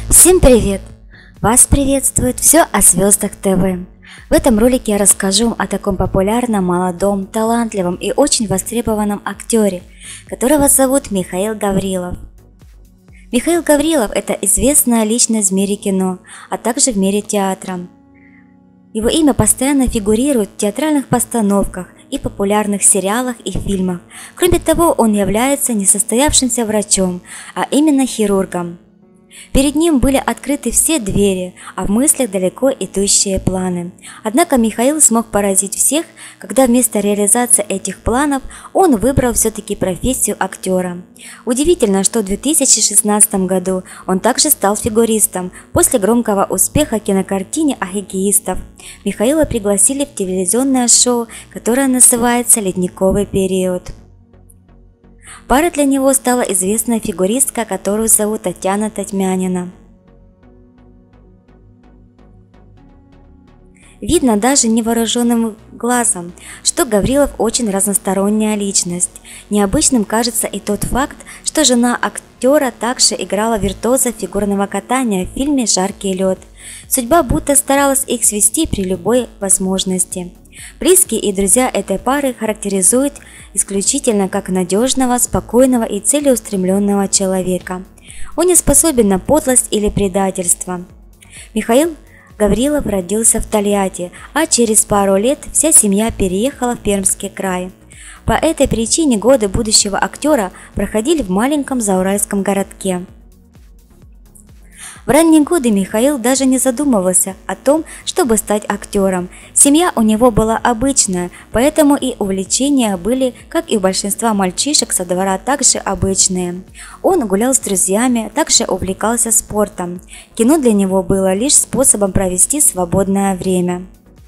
Всем привет! Вас приветствует все о звездах ТВ. В этом ролике я расскажу о таком популярном, молодом, талантливом и очень востребованном актере, которого зовут Михаил Гаврилов. Михаил Гаврилов – это известная личность в мире кино, а также в мире театра. Его имя постоянно фигурирует в театральных постановках и популярных сериалах и фильмах. Кроме того, он является несостоявшимся врачом, а именно хирургом. Перед ним были открыты все двери, а в мыслях далеко идущие планы. Однако Михаил смог поразить всех, когда вместо реализации этих планов он выбрал все-таки профессию актера. Удивительно, что в 2016 году он также стал фигуристом. После громкого успеха кинокартине о хоккеистов Михаила пригласили в телевизионное шоу, которое называется «Ледниковый период». Парой для него стала известная фигуристка, которую зовут Татьяна Татьмянина. Видно даже невооруженным глазом, что Гаврилов очень разносторонняя личность. Необычным кажется и тот факт, что жена актера также играла виртуоза фигурного катания в фильме «Жаркий лед». Судьба будто старалась их свести при любой возможности. Близкие и друзья этой пары характеризуют исключительно как надежного, спокойного и целеустремленного человека. Он не способен на подлость или предательство. Михаил Гаврилов родился в Тольятти, а через пару лет вся семья переехала в Пермский край. По этой причине годы будущего актера проходили в маленьком зауральском городке. В ранние годы Михаил даже не задумывался о том, чтобы стать актером. Семья у него была обычная, поэтому и увлечения были, как и у большинства мальчишек со двора, также обычные. Он гулял с друзьями, также увлекался спортом. Кино для него было лишь способом провести свободное время.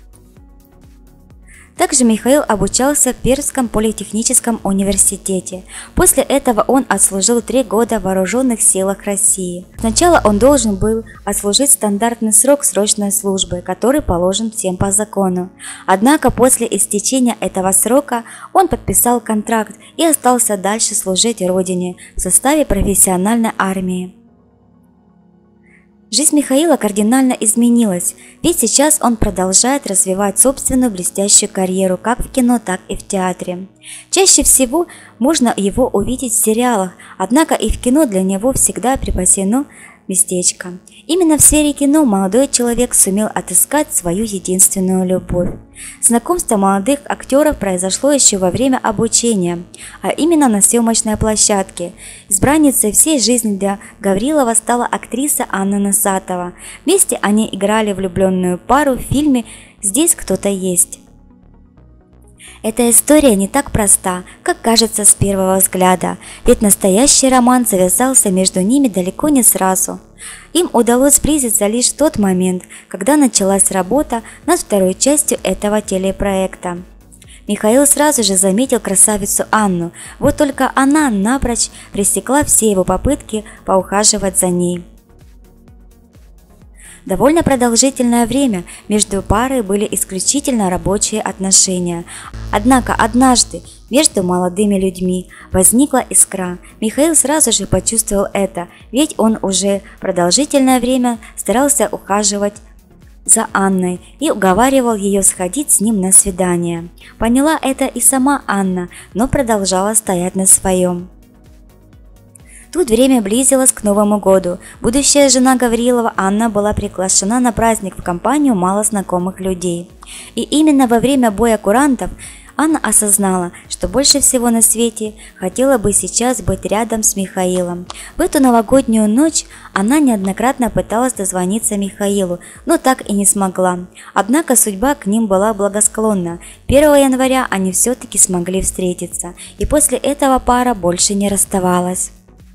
Также Михаил обучался в Пермском политехническом университете. После этого он отслужил 3 года в вооруженных силах России. Сначала он должен был отслужить стандартный срок срочной службы, который положен всем по закону. Однако после истечения этого срока он подписал контракт и остался дальше служить родине в составе профессиональной армии. Жизнь Михаила кардинально изменилась, ведь сейчас он продолжает развивать собственную блестящую карьеру как в кино, так и в театре. Чаще всего можно его увидеть в сериалах, однако и в кино для него всегда припасено местечко. Именно в сфере кино молодой человек сумел отыскать свою единственную любовь. Знакомство молодых актеров произошло еще во время обучения, а именно на съемочной площадке. Избранницей всей жизни для Гаврилова стала актриса Анна Носатова. Вместе они играли влюбленную пару в фильме «Здесь кто-то есть». Эта история не так проста, как кажется с первого взгляда, ведь настоящий роман завязался между ними далеко не сразу. Им удалось сблизиться лишь в тот момент, когда началась работа над второй частью этого телепроекта. Михаил сразу же заметил красавицу Анну, вот только она напрочь пресекла все его попытки поухаживать за ней. Довольно продолжительное время между парой были исключительно рабочие отношения. Однако однажды между молодыми людьми возникла искра. Михаил сразу же почувствовал это, ведь он уже продолжительное время старался ухаживать за Анной и уговаривал ее сходить с ним на свидание. Поняла это и сама Анна, но продолжала стоять на своем. Тут время близилось к Новому году. Будущая жена Гаврилова Анна была приглашена на праздник в компанию мало знакомых людей. И именно во время боя курантов Анна осознала, что больше всего на свете хотела бы сейчас быть рядом с Михаилом. В эту новогоднюю ночь она неоднократно пыталась дозвониться Михаилу, но так и не смогла. Однако судьба к ним была благосклонна. 1 января они все-таки смогли встретиться, и после этого пара больше не расставалась.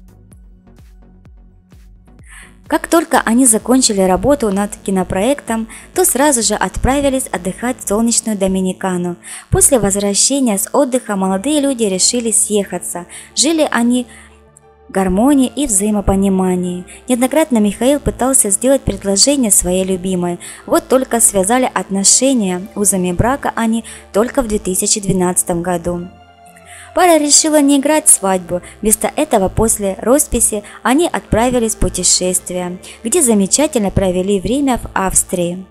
Как только они закончили работу над кинопроектом, то сразу же отправились отдыхать в солнечную Доминикану. После возвращения с отдыха молодые люди решили съехаться. Жили они в гармонии и взаимопонимании. Неоднократно Михаил пытался сделать предложение своей любимой, вот только связали отношения узами брака они только в 2012 году. Пара решила не играть свадьбу, вместо этого после росписи они отправились в путешествие, где замечательно провели время в Австрии.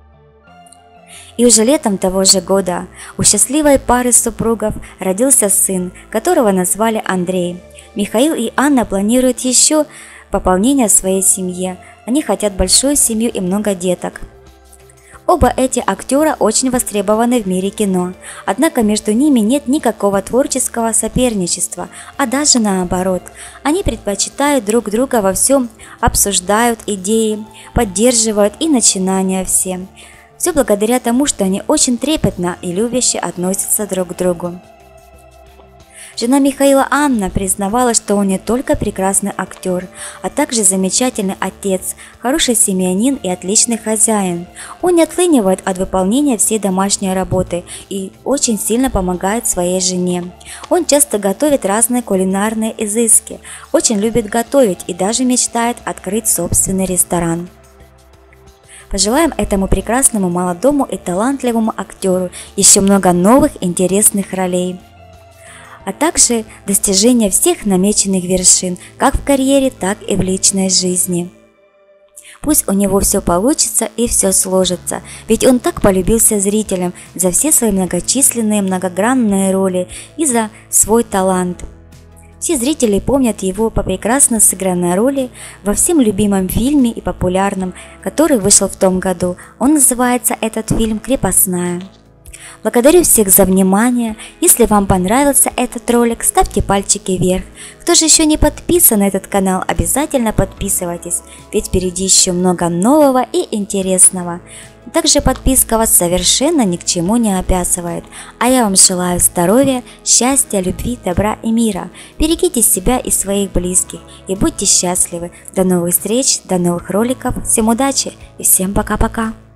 И уже летом того же года у счастливой пары супругов родился сын, которого назвали Андрей. Михаил и Анна планируют еще пополнение в своей семье. Они хотят большую семью и много деток. Оба эти актера очень востребованы в мире кино, однако между ними нет никакого творческого соперничества, а даже наоборот. Они предпочитают друг друга во всем, обсуждают идеи, поддерживают и начинания все. Все благодаря тому, что они очень трепетно и любяще относятся друг к другу. Жена Михаила Анна признавала, что он не только прекрасный актер, а также замечательный отец, хороший семьянин и отличный хозяин. Он не отлынивает от выполнения всей домашней работы и очень сильно помогает своей жене. Он часто готовит разные кулинарные изыски, очень любит готовить и даже мечтает открыть собственный ресторан. Пожелаем этому прекрасному молодому и талантливому актеру еще много новых интересных ролей, а также достижения всех намеченных вершин, как в карьере, так и в личной жизни. Пусть у него все получится и все сложится, ведь он так полюбился зрителям за все свои многочисленные многогранные роли и за свой талант. Все зрители помнят его по прекрасно сыгранной роли во всем любимом фильме и популярном, который вышел в том году. Он называется, этот фильм, «Крепостная». Благодарю всех за внимание. Если вам понравился этот ролик, ставьте пальчики вверх. Кто же еще не подписан на этот канал, обязательно подписывайтесь, ведь впереди еще много нового и интересного. Также подписка вас совершенно ни к чему не обязывает. А я вам желаю здоровья, счастья, любви, добра и мира. Берегите себя и своих близких и будьте счастливы. До новых встреч, до новых роликов. Всем удачи и всем пока-пока.